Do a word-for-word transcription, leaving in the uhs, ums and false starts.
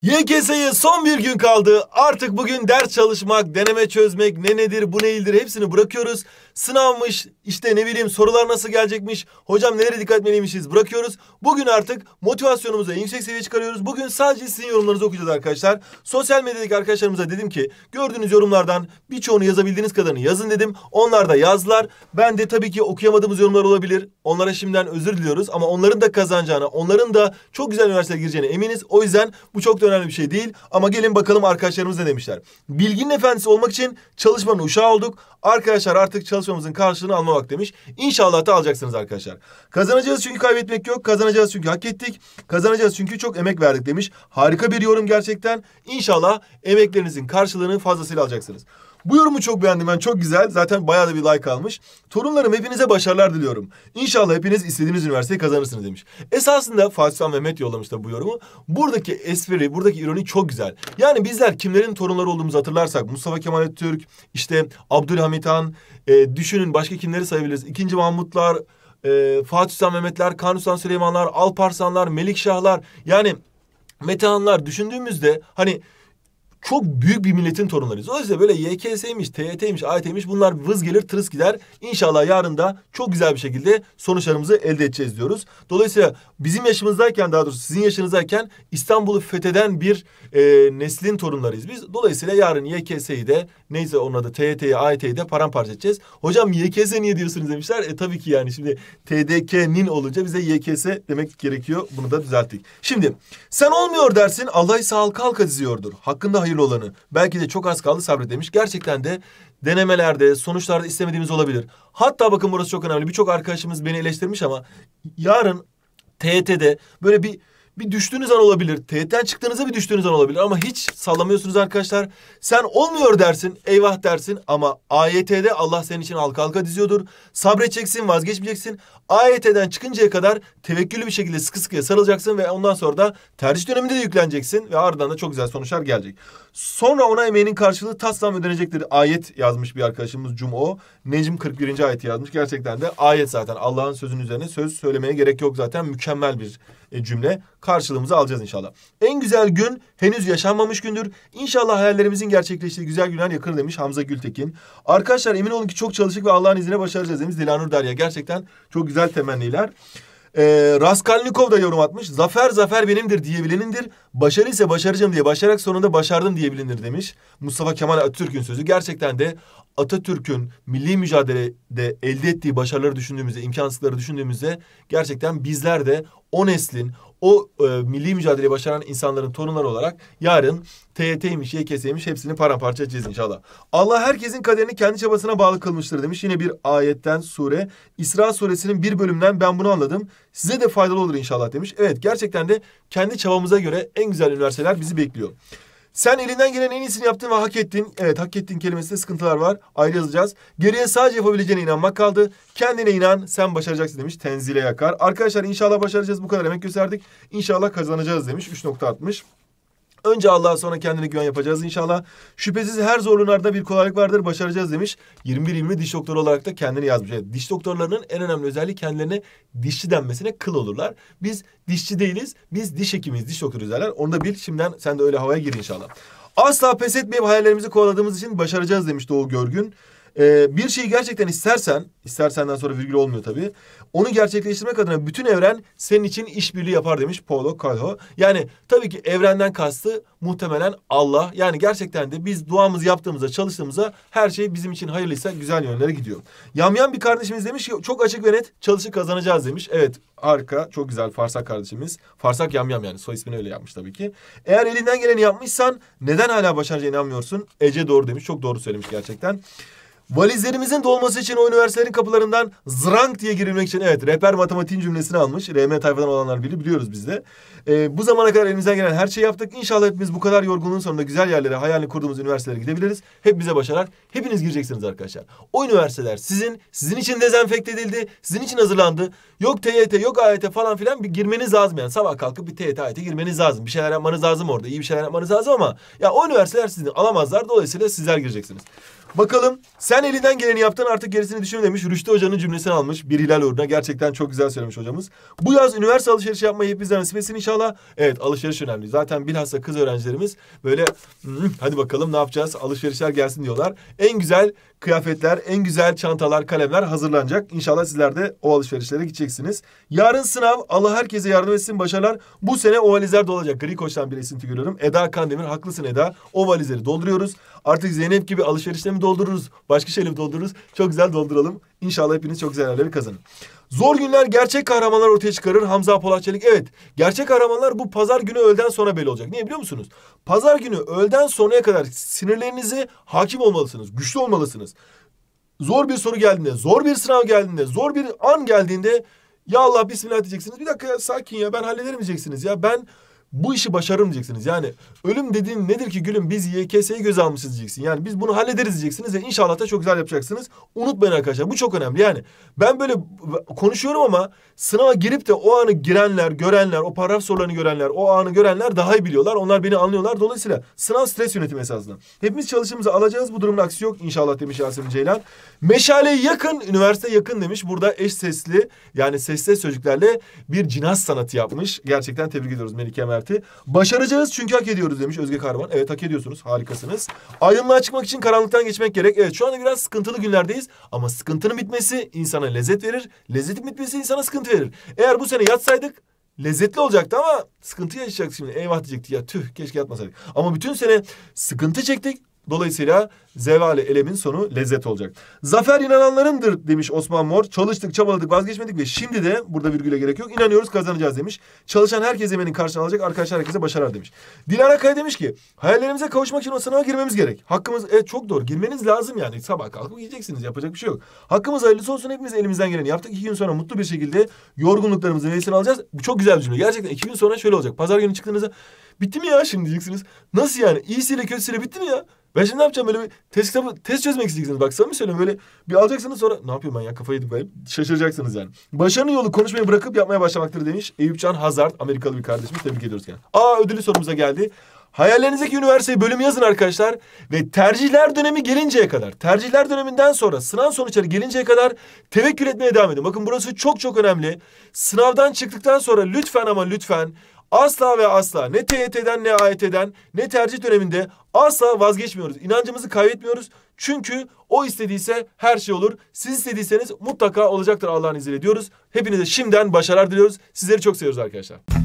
Y K S'ye son bir gün kaldı. Artık bugün ders çalışmak, deneme çözmek, ne nedir, bu neyildir hepsini bırakıyoruz. Sınavmış, işte ne bileyim sorular nasıl gelecekmiş, hocam nelere dikkat etmeliymişiz bırakıyoruz. Bugün artık motivasyonumuzu en yüksek seviyeye çıkarıyoruz. Bugün sadece sizin yorumlarınızı okuyacağız arkadaşlar. Sosyal medyadaki arkadaşlarımıza dedim ki gördüğünüz yorumlardan birçoğunu yazabildiğiniz kadarını yazın dedim. Onlar da yazdılar. Ben de tabii ki okuyamadığımız yorumlar olabilir. Onlara şimdiden özür diliyoruz ama onların da kazanacağına, onların da çok güzel üniversiteye gireceğine eminiz. O yüzden bu çok da önemli bir şey değil. Ama gelin bakalım arkadaşlarımız ne demişler. Bilginin efendisi olmak için çalışmanın uşağı olduk. Arkadaşlar artık çalışmamızın karşılığını almamak demiş. İnşallah da alacaksınız arkadaşlar. Kazanacağız çünkü kaybetmek yok. Kazanacağız çünkü hak ettik. Kazanacağız çünkü çok emek verdik demiş. Harika bir yorum gerçekten. İnşallah emeklerinizin karşılığını fazlasıyla alacaksınız. Bu yorumu çok beğendim ben. Çok güzel. Zaten bayağı da bir like almış. Torunlarım hepinize başarılar diliyorum. İnşallah hepiniz istediğiniz üniversiteyi kazanırsınız demiş. Esasında Fatih Sultan Mehmet yollamışlar bu yorumu. Buradaki espri, buradaki ironi çok güzel. Yani bizler kimlerin torunları olduğumuzu hatırlarsak Mustafa Kemal Atatürk, işte Abdülhamit Han, e, düşünün başka kimleri sayabiliriz? İkinci Mahmutlar, e, Fatih Sultan Mehmetler, Kanuni Sultan Süleymanlar, Alparslanlar, Melikşahlar, yani Metehanlar düşündüğümüzde hani çok büyük bir milletin torunlarıyız. O yüzden böyle Y K S'ymiş, T Y T'ymiş, A Y T'ymiş bunlar vız gelir tırıs gider. İnşallah yarın da çok güzel bir şekilde sonuçlarımızı elde edeceğiz diyoruz. Dolayısıyla bizim yaşımızdayken, daha doğrusu sizin yaşınızdayken İstanbul'u fetheden bir e, neslin torunlarıyız biz. Dolayısıyla yarın Y K S'yi de neyse onun adı T Y T'yi, A Y T'yi de paramparça edeceğiz. Hocam Y K S niye diyorsunuz demişler. E tabii ki yani şimdi T D K'nin olunca bize Y K S demek gerekiyor. Bunu da düzelttik. Şimdi sen olmuyor dersin Allah ise halka halka diziyordur. Hakkında hayırlı olanı. Belki de çok az kaldı sabret demiş. Gerçekten de denemelerde, sonuçlarda istemediğimiz olabilir. Hatta bakın burası çok önemli. Birçok arkadaşımız beni eleştirmiş ama yarın T Y T'de böyle bir bir düştüğünüz an olabilir. T Y T'den çıktığınızda bir düştüğünüz an olabilir ama hiç sallamıyorsunuz arkadaşlar. Sen olmuyor dersin, eyvah dersin ama A Y T'de Allah senin için halka halka diziyordur. Sabredeceksin, vazgeçmeyeceksin. A Y T'den çıkıncaya kadar tevekkülü bir şekilde sıkı sıkıya sarılacaksın ve ondan sonra da tercih döneminde de yükleneceksin ve ardından da çok güzel sonuçlar gelecek. Sonra ona emeğinin karşılığı taslam ödenecektir. Ayet yazmış bir arkadaşımız Cum'o. Necm kırk birinci ayeti yazmış. Gerçekten de ayet zaten. Allah'ın sözünün üzerine söz söylemeye gerek yok zaten. Mükemmel bir e, cümle. Karşılığımızı alacağız inşallah. En güzel gün henüz yaşanmamış gündür. İnşallah hayallerimizin gerçekleştiği güzel günler yakın demiş Hamza Gültekin. Arkadaşlar emin olun ki çok çalıştık ve Allah'ın izniyle başaracağız demiş Dilanur Derya. Gerçekten çok güzel temenniler. Ee, Raskolnikov da yorum atmış. Zafer zafer benimdir diyebilenindir. Başarı ise başaracağım diye başararak sonunda başardım diyebilinir demiş. Mustafa Kemal Atatürk'ün sözü. Gerçekten de Atatürk'ün milli mücadelede elde ettiği başarıları düşündüğümüzde, imkansızlıkları düşündüğümüzde gerçekten bizler de o neslin, o e, milli mücadeleyi başaran insanların torunları olarak yarın T Y T'ymiş, Y K S'ymiş hepsini paramparça edeceğiz inşallah. Allah herkesin kaderini kendi çabasına bağlı kılmıştır demiş. Yine bir ayetten sure. İsra suresinin bir bölümünden ben bunu anladım. Size de faydalı olur inşallah demiş. Evet gerçekten de kendi çabamıza göre en güzel üniversiteler bizi bekliyor. Sen elinden gelen en iyisini yaptın ve hak ettin. Evet hak ettin kelimesinde sıkıntılar var. Ayrı yazacağız. Geriye sadece yapabileceğine inanmak kaldı. Kendine inan sen başaracaksın demiş Tenzile Yakar. Arkadaşlar inşallah başaracağız. Bu kadar emek gösterdik. İnşallah kazanacağız demiş. üç nokta altmış. Önce Allah'a sonra kendine güven yapacağız inşallah. Şüphesiz her zorluğun ardında bir kolaylık vardır. Başaracağız demiş. yirmi bir yirmi diş doktoru olarak da kendini yazmış. Evet, diş doktorlarının en önemli özelliği kendilerine dişçi denmesine kıl olurlar. Biz dişçi değiliz. Biz diş hekimiyiz. Diş doktoru derler. Onu da bil. Şimdiden sen de öyle havaya gir inşallah. Asla pes etmeyip hayallerimizi kovaladığımız için başaracağız demiş Doğu Görgün. Ee, bir şeyi gerçekten istersen, istersenden sonra virgül olmuyor tabii. Onu gerçekleştirmek adına bütün evren senin için işbirliği yapar demiş Paulo Coelho. Yani tabii ki evrenden kastı muhtemelen Allah. Yani gerçekten de biz duamızı yaptığımızda, çalıştığımızda her şey bizim için hayırlıysa güzel yönlere gidiyor. Yamyam bir kardeşimiz demiş ki çok açık ve net çalışıp kazanacağız demiş. Evet harika, çok güzel Farsak kardeşimiz. Farsak Yamyam yani soy ismini öyle yapmış tabii ki. Eğer elinden geleni yapmışsan neden hala başaracağına inanmıyorsun? Ece doğru demiş, çok doğru söylemiş gerçekten. Valizlerimizin dolması için o üniversitelerin kapılarından zrank diye girilmek için evet rehber matematiğin cümlesini almış. R M tayfadan olanlar bilir, biliyoruz biz de. Ee, bu zamana kadar elimizden gelen her şeyi yaptık. İnşallah hepimiz bu kadar yorgunluğun sonunda güzel yerlere, hayalini kurduğumuz üniversitelere gidebiliriz. Hep bize başarar. Hepiniz gireceksiniz arkadaşlar. O üniversiteler sizin, sizin için dezenfekte edildi. Sizin için hazırlandı. Yok T Y T, yok A Y T falan filan bir girmeniz lazım yani. Sabah kalkıp bir T Y T, A Y T girmeniz lazım. Bir şeyler yapmanız lazım orada. İyi bir şeyler yapmanız lazım ama ya o üniversiteler sizin alamazlar. Dolayısıyla sizler gireceksiniz. Bakalım sen elinden geleni yaptın artık gerisini düşün demiş. Rüştü Hoca'nın cümlesini almış bir hilal uğruna. Gerçekten çok güzel söylemiş hocamız. Bu yaz üniversite alışverişi yapmayı hepimizden nasip etsin inşallah. Evet, alışveriş önemli. Zaten bilhassa kız öğrencilerimiz böyle hadi bakalım ne yapacağız, alışverişler gelsin diyorlar. En güzel kıyafetler, en güzel çantalar, kalemler hazırlanacak. İnşallah sizler de o alışverişlere gideceksiniz. Yarın sınav. Allah herkese yardım etsin, başarılar. Bu sene o valizler dolacak. Gri Koç'tan bir esinti görüyorum. Eda Kandemir, haklısın Eda. O valizleri dolduruyoruz. Artık Zeynep gibi alışverişle mi doldururuz? Başka şeyle mi doldururuz? Çok güzel dolduralım. İnşallah hepiniz çok güzel yerleri kazanın. Zor günler gerçek kahramanlar ortaya çıkarır. Hamza Polat Çelik. Evet, gerçek kahramanlar bu pazar günü öğleden sonra belli olacak. Niye biliyor musunuz? Pazar günü öğleden sonraya kadar sinirlerinizi hakim olmalısınız. Güçlü olmalısınız. Zor bir soru geldiğinde, zor bir sınav geldiğinde, zor bir an geldiğinde ya Allah bismillah diyeceksiniz. Bir dakika ya, sakin ya, ben hallederim diyeceksiniz. Ya ben bu işi başarırım diyeceksiniz. Yani ölüm dediğin nedir ki gülüm, biz Y K S'yi göze almışız diyeceksin. Yani biz bunu hallederiz diyeceksiniz ve inşallah da çok güzel yapacaksınız. Unutmayın arkadaşlar, bu çok önemli. Yani ben böyle konuşuyorum ama sınava girip de o anı girenler, görenler, o paragraf sorularını görenler, o anı görenler daha iyi biliyorlar. Onlar beni anlıyorlar. Dolayısıyla sınav stres yönetimi esasında. Hepimiz çalışımızı alacağız. Bu durumun aksi yok inşallah demiş Yasemin Ceylan. Meşaleyi yakın, üniversite yakın demiş. Burada eş sesli, yani sesli sözcüklerle bir cinaz sanatı yapmış. Gerçekten tebrik ediyoruz Melike Mert'i. Başaracağız çünkü hak ediyoruz demiş Özge Kahraman. Evet, hak ediyorsunuz. Harikasınız. Aydınlığa çıkmak için karanlıktan geçmek gerek. Evet, şu anda biraz sıkıntılı günlerdeyiz. Ama sıkıntının bitmesi insana lezzet verir. Lezzetin bitmesi insana sıkıntı verir. Eğer bu sene yatsaydık lezzetli olacaktı ama sıkıntı yaşayacaktık şimdi. Eyvah diyecektik ya, tüh keşke yatmasaydık. Ama bütün sene sıkıntı çektik. Dolayısıyla zevali elemin sonu lezzet olacak. Zafer inananlarındır demiş Osman Mor. Çalıştık, çabaladık, vazgeçmedik ve şimdi de burada virgüle gerek yok. İnanıyoruz, kazanacağız demiş. Çalışan herkes emeğinin karşılığını alacak. Arkadaşlar herkese başarılar demiş. Dilara Kaya demiş ki hayallerimize kavuşmak için o sınava girmemiz gerek. Hakkımız, evet çok doğru, girmeniz lazım yani. Sabah kalkıp gideceksiniz, yapacak bir şey yok. Hakkımız hayırlısı olsun, hepimiz elimizden geleni yaptık. İki gün sonra mutlu bir şekilde yorgunluklarımızın meyvesini alacağız. Bu çok güzel bir cümle. Gerçekten iki gün sonra şöyle olacak. Pazar günü çıktığınızda bitti mi ya şimdi diyeceksiniz. Nasıl yani? İyisiyle kötüsüyle bitti mi ya? Ben şimdi ne yapacağım, böyle bir test kitabı, test çözmek isteyeceksiniz. Bak samimi söylüyorum, böyle bir alacaksınız sonra ne yapıyorum ben ya, kafayı yedim gayet, şaşıracaksınız yani. Başarının yolu konuşmayı bırakıp yapmaya başlamaktır demiş Eyüpcan Hazard, Amerikalı bir kardeşimiz, tebrik ediyoruz yani. Aa, ödülü sorumuza geldi. Hayallerinizdeki üniversiteye bölümü yazın arkadaşlar ve tercihler dönemi gelinceye kadar, tercihler döneminden sonra sınav sonuçları gelinceye kadar tevekkül etmeye devam edin. Bakın burası çok çok önemli. Sınavdan çıktıktan sonra lütfen ama lütfen asla ve asla ne T Y T'den ne A Y T'den ne tercih döneminde asla vazgeçmiyoruz. İnancımızı kaybetmiyoruz. Çünkü o istediyse her şey olur. Siz istediyseniz mutlaka olacaktır Allah'ın izniyle diyoruz. Hepinize şimdiden başarılar diliyoruz. Sizleri çok seviyoruz arkadaşlar.